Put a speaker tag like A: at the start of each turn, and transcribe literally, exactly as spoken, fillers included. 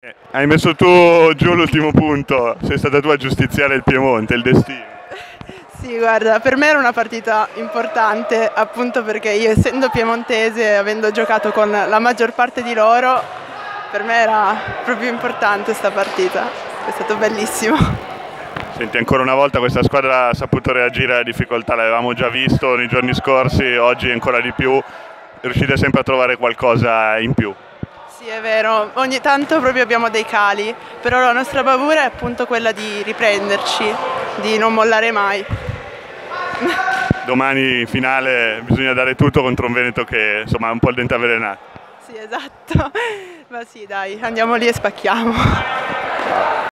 A: Eh, Hai messo tu giù l'ultimo punto, sei stata tu a giustiziare il Piemonte, il destino.
B: Sì, guarda, per me era una partita importante, appunto perché io, essendo piemontese e avendo giocato con la maggior parte di loro, per me era proprio importante questa partita. È stato bellissimo.
A: Senti, ancora una volta questa squadra ha saputo reagire alle difficoltà, l'avevamo già visto nei giorni scorsi, oggi ancora di più, riuscite sempre a trovare qualcosa in più.
B: Sì, è vero, ogni tanto proprio abbiamo dei cali, però la nostra bravura è appunto quella di riprenderci, di non mollare mai.
A: Domani in finale bisogna dare tutto contro un Veneto che insomma è un po' il dente avvelenato.
B: Sì, esatto. Ma sì, dai, andiamo lì e spacchiamo.